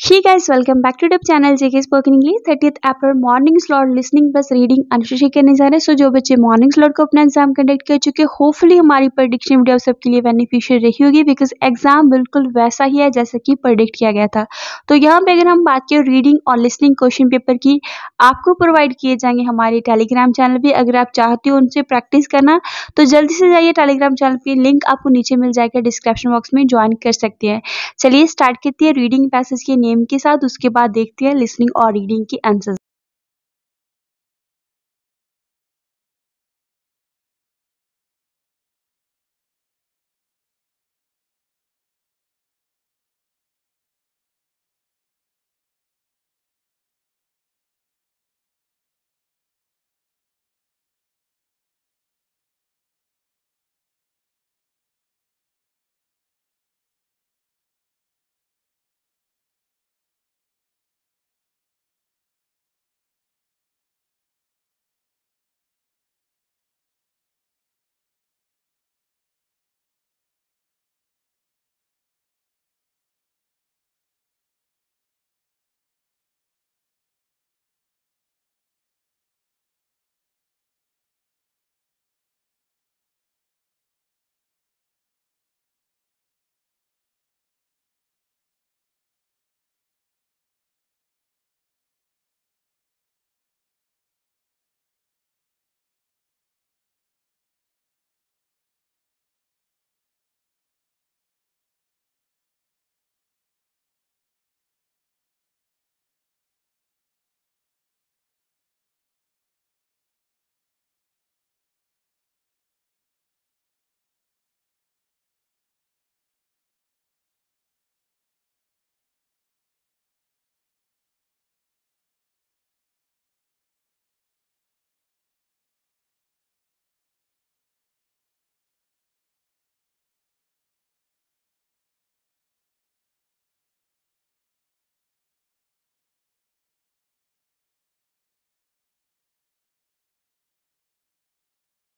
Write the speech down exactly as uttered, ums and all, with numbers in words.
Hey guys, welcome back to YouTube channel J K Spoken English. Thirtieth April morning slot listening plus reading अनुशासित करने जा रहे हैं. सो so, जो बच्चे मॉर्निंग स्लॉट को अपना एग्जाम कंडक्ट कर चुके हैं, होपफुली हमारी प्रेडिक्शन वीडियो सबके लिए बेनिफिशियल रही होगी, बिकॉज एग्जाम बिल्कुल वैसा ही है जैसा कि प्रेडिक्ट किया गया था. तो यहाँ पे अगर हम बात करें रीडिंग और लिसनिंग क्वेश्चन पेपर की, आपको प्रोवाइड किए जाएंगे हमारे टेलीग्राम चैनल पे. अगर आप चाहते हो उनसे प्रैक्टिस करना तो जल्दी से जाइए टेलीग्राम चैनल पे, लिंक आपको नीचे मिल जाएगा डिस्क्रिप्शन बॉक्स में, ज्वाइन कर सकते हैं. चलिए स्टार्ट करते हैं रीडिंग पैसेज के नेम के साथ, उसके बाद देखते हैं लिसनिंग और रीडिंग के आंसर्स.